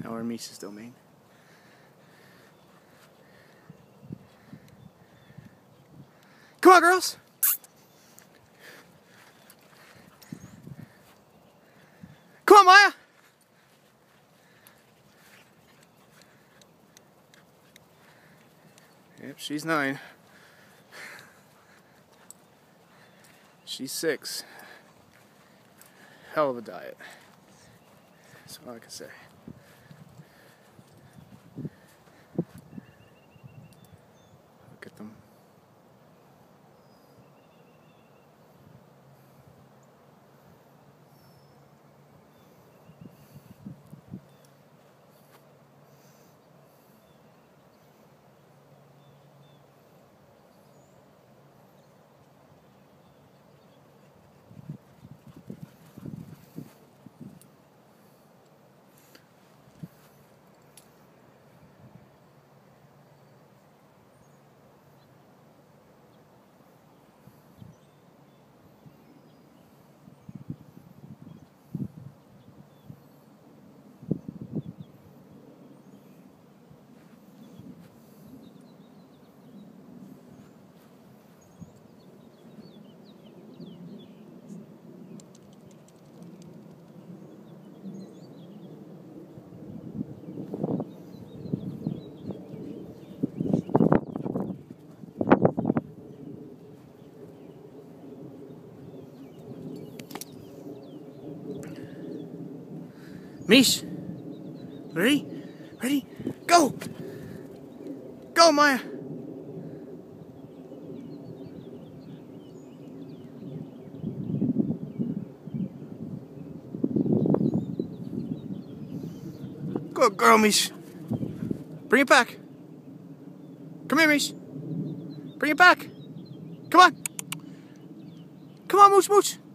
Now we're in Misa's domain. Come on, girls! Come on, Maya! Yep, she's 9. She's 6. Hell of a diet. That's all I can say. Look at them. Mish! Ready? Ready? Go! Go, Maya! Good girl, Mish. Bring it back. Come here, Mish. Bring it back. Come on. Come on, Mooch Mooch.